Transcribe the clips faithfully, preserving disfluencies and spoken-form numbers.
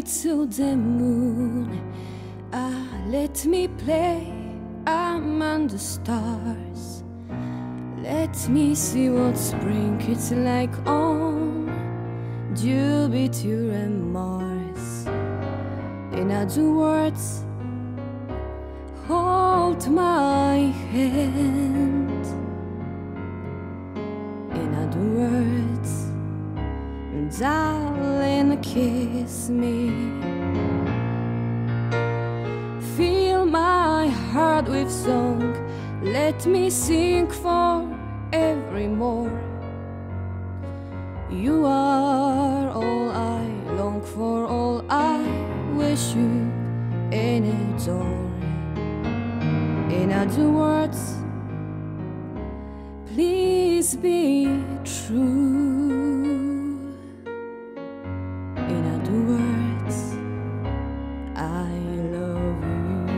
to the moon. Ah, let me play among the stars. Let me see what spring it's like on Jupiter and Mars. In other words, hold my hand. In other words, darling, kiss me. Fill my heart with song. Let me sing for evermore. You are all I long for, all I wish you and adore. In other words, please be true. In other words, I love you.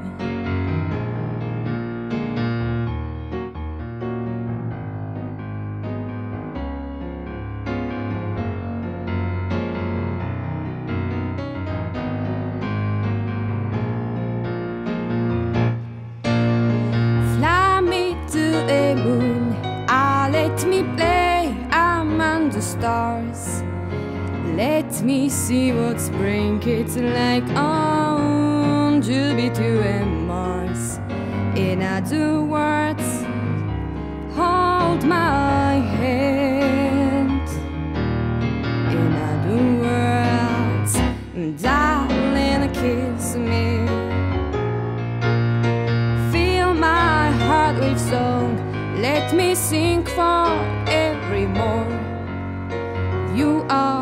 Fly me to the moon. Ah, let me play among the stars. Let me see what spring it's like on Jupiter and Mars. In other words, hold my hand. In other words, darling, kiss me. Fill my heart with song. Let me sing for evermore. You are